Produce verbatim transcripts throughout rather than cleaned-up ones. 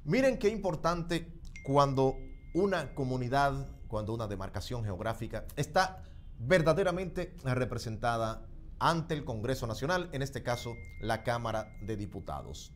Miren qué importante cuando una comunidad, cuando una demarcación geográfica está verdaderamente representada ante el Congreso Nacional, en este caso la Cámara de Diputados.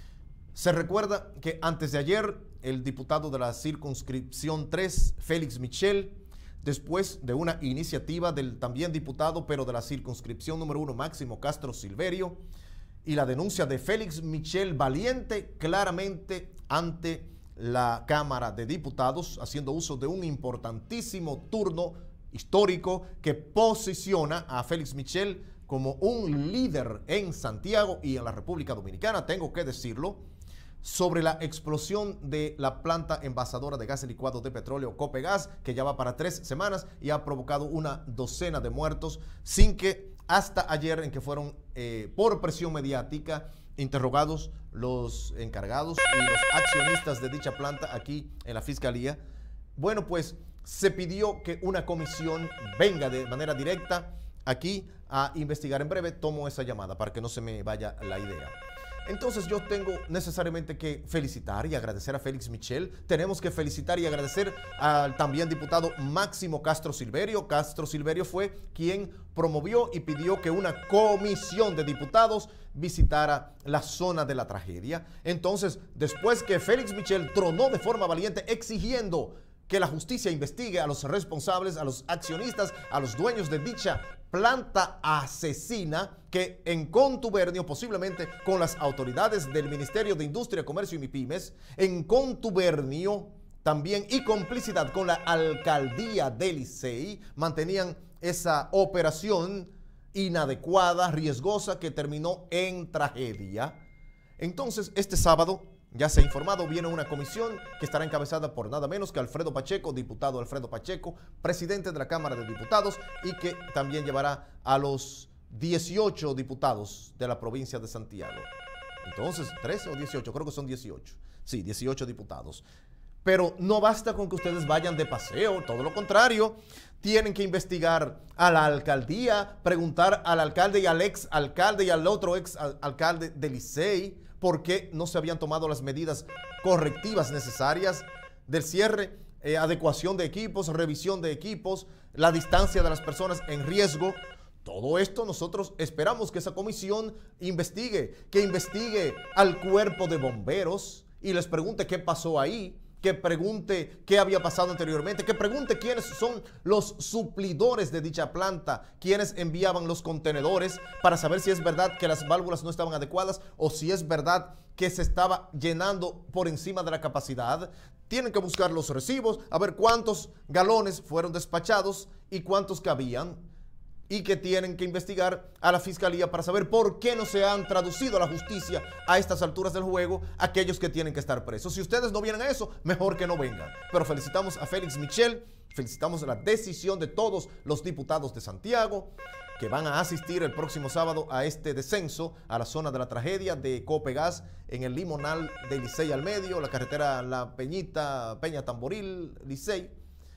Se recuerda que antes de ayer el diputado de la circunscripción tres, Félix Michel, después de una iniciativa del también diputado, pero de la circunscripción número uno, Máximo Castro Silverio, y la denuncia de Félix Michel Valiente claramente ante la Cámara de Diputados, haciendo uso de un importantísimo turno histórico que posiciona a Félix Michel como un líder en Santiago y en la República Dominicana, tengo que decirlo, sobre la explosión de la planta envasadora de gas licuado de petróleo Copegas, que ya va para tres semanas y ha provocado una docena de muertos, sin que hasta ayer, en que fueron eh, por presión mediática interrogados los encargados y los accionistas de dicha planta aquí en la Fiscalía, bueno, pues se pidió que una comisión venga de manera directa aquí a investigar. En breve tomo esa llamada para que no se me vaya la idea. Entonces yo tengo necesariamente que felicitar y agradecer a Félix Michel. Tenemos que felicitar y agradecer al también diputado Máximo Castro Silverio. Castro Silverio fue quien promovió y pidió que una comisión de diputados visitara la zona de la tragedia. Entonces, después que Félix Michel tronó de forma valiente exigiendo que la justicia investigue a los responsables, a los accionistas, a los dueños de dicha planta asesina, que en contubernio posiblemente con las autoridades del Ministerio de Industria, Comercio y MIPIMES, en contubernio también y complicidad con la alcaldía de Licey, mantenían esa operación inadecuada, riesgosa, que terminó en tragedia. Entonces, este sábado, ya se ha informado, viene una comisión que estará encabezada por nada menos que Alfredo Pacheco, diputado Alfredo Pacheco, presidente de la Cámara de Diputados, y que también llevará a los dieciocho diputados de la provincia de Santiago. Entonces, ¿trece o dieciocho? Creo que son dieciocho. Sí, dieciocho diputados. Pero no basta con que ustedes vayan de paseo, todo lo contrario. Tienen que investigar a la alcaldía, preguntar al alcalde y al ex alcalde y al otro ex alcalde de Licey por qué no se habían tomado las medidas correctivas necesarias del cierre, eh, adecuación de equipos, revisión de equipos, la distancia de las personas en riesgo. Todo esto nosotros esperamos que esa comisión investigue, que investigue al cuerpo de bomberos y les pregunte qué pasó ahí, que pregunte qué había pasado anteriormente, que pregunte quiénes son los suplidores de dicha planta, quiénes enviaban los contenedores, para saber si es verdad que las válvulas no estaban adecuadas o si es verdad que se estaba llenando por encima de la capacidad. Tienen que buscar los recibos, a ver cuántos galones fueron despachados y cuántos cabían, y que tienen que investigar a la Fiscalía para saber por qué no se han traducido a la justicia a estas alturas del juego aquellos que tienen que estar presos. Si ustedes no vienen a eso, mejor que no vengan. Pero felicitamos a Félix Michel, felicitamos la decisión de todos los diputados de Santiago que van a asistir el próximo sábado a este descenso a la zona de la tragedia de Copegas en el limonal de Licey al medio, la carretera La Peñita, Peña Tamboril, Licey.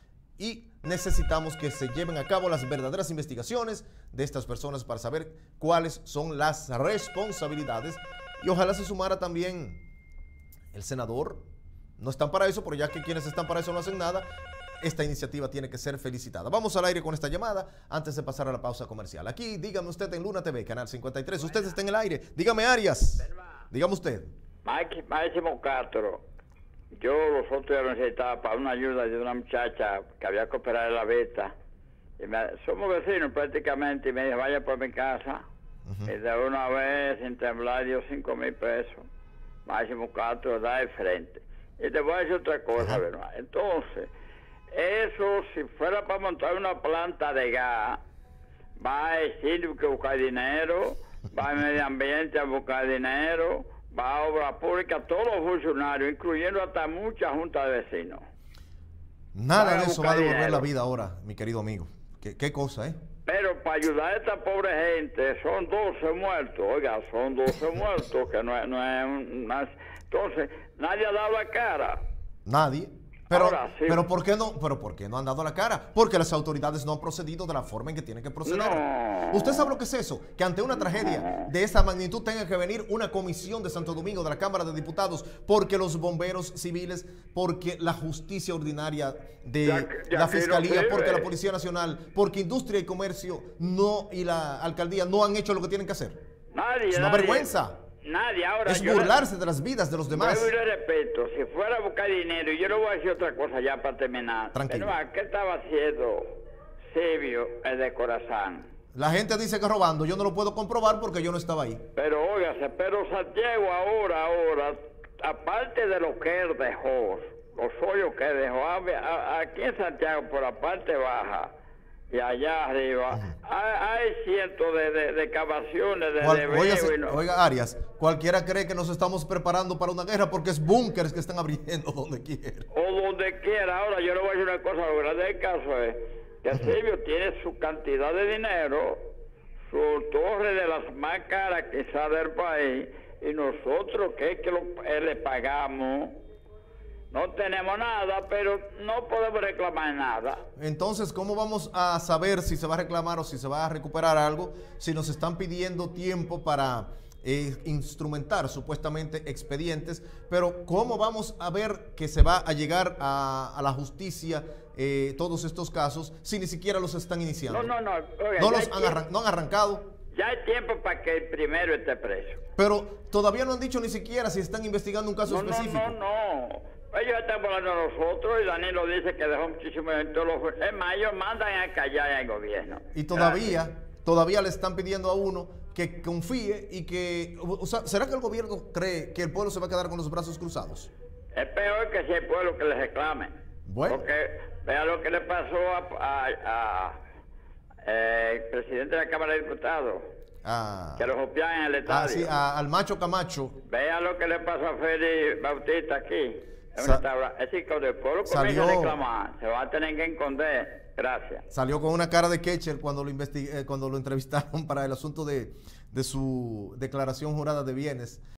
Y necesitamos que se lleven a cabo las verdaderas investigaciones de estas personas para saber cuáles son las responsabilidades. Y ojalá se sumara también el senador. No están para eso, pero ya que quienes están para eso no hacen nada, esta iniciativa tiene que ser felicitada. Vamos al aire con esta llamada antes de pasar a la pausa comercial. Aquí, dígame usted en Luna T V, Canal cincuenta y tres. Usted está en el aire. Dígame, Arias. Dígame usted. Máximo Castro. Yo los otros días necesitaba para una ayuda de una muchacha que había que operar la vista. Y me, somos vecinos prácticamente, y me dijo, vaya por mi casa. Uh-huh. Y de una vez, sin temblar, dio cinco mil pesos. Máximo Castro da de frente. Y te voy a decir otra cosa, uh-huh. ¿verdad? Entonces, eso, si fuera para montar una planta de gas, va a decir que buscar dinero, va a medio ambiente a buscar dinero, va a obra pública, todos los funcionarios, incluyendo hasta muchas juntas de vecinos. Nada de eso va a devolver la vida ahora, mi querido amigo. ¿Qué, qué cosa, eh? Pero para ayudar a esta pobre gente, son doce muertos, oiga, son doce muertos, que no es, no es una... Entonces, nadie ha dado la cara. Nadie. Pero, Ahora, sí. pero, ¿por qué no, pero ¿por qué no han dado la cara? Porque las autoridades no han procedido de la forma en que tienen que proceder. No. ¿Usted sabe lo que es eso? Que ante una tragedia de esa magnitud tenga que venir una comisión de Santo Domingo, de la Cámara de Diputados, porque los bomberos civiles, porque la justicia ordinaria de Ya- ya la que no Fiscalía, sirve. porque la Policía Nacional, porque Industria y Comercio no y la Alcaldía no han hecho lo que tienen que hacer. Nadie, Es una nadie. vergüenza. Nadie. Ahora, Es yo le- burlarse de las vidas de los demás. Vuelvo y le repito, si fuera a buscar dinero, y yo le voy a decir otra cosa ya para terminar. Tranquilo. Pero, ¿qué estaba haciendo Silvio, el de Corazán? La gente dice que robando, yo no lo puedo comprobar porque yo no estaba ahí. Pero óigase, pero Santiago ahora, ahora, aparte de lo que él dejó, los hoyos que dejó, a- a- aquí en Santiago, por la parte baja y allá arriba, hay, hay cientos de, de, de excavaciones, de, Cual- de óigase- veo y no- oiga, Arias, cualquiera cree que nos estamos preparando para una guerra porque es búnkers que están abriendo donde quiera. o donde quiera. Ahora yo le voy a decir una cosa, lo grande del caso es que Silvio tiene su cantidad de dinero, su torre de las más caras quizás del país, y nosotros que es que lo, eh, le pagamos, no tenemos nada, pero no podemos reclamar nada. Entonces, ¿cómo vamos a saber si se va a reclamar o si se va a recuperar algo si nos están pidiendo tiempo para eh, instrumentar supuestamente expedientes? Pero ¿cómo vamos a ver que se va a llegar a, a la justicia eh, todos estos casos si ni siquiera los están iniciando? No, no, no. Oiga, No ya, los hay han, tiempo, arran- no han arrancado, ya hay tiempo para que el primero esté preso. pero todavía no han dicho ni siquiera si están investigando un caso No, no, específico. no, no. Ellos están hablando de nosotros y Danilo dice que dejó muchísimo en todos los... Es más, ellos mandan a callar al gobierno. Y todavía, todavía le están pidiendo a uno que confíe y que... O sea, ¿será que el gobierno cree que el pueblo se va a quedar con los brazos cruzados? Es peor que si el pueblo que le reclame. Bueno. Porque vea lo que le pasó a, a- a, eh, el presidente de la Cámara de Diputados, Ah, que lo copian en el ah, estadio. sí, a- al macho Camacho Vea lo que le pasó a Félix Bautista aquí. En Sa- una tabla. Es decir, cuando el pueblo comienza Salió- a reclamar, se va a tener que esconder. Gracias. salió con una cara de Ketcher cuando lo, investi- eh, cuando lo entrevistaron para el asunto de, de su declaración jurada de bienes.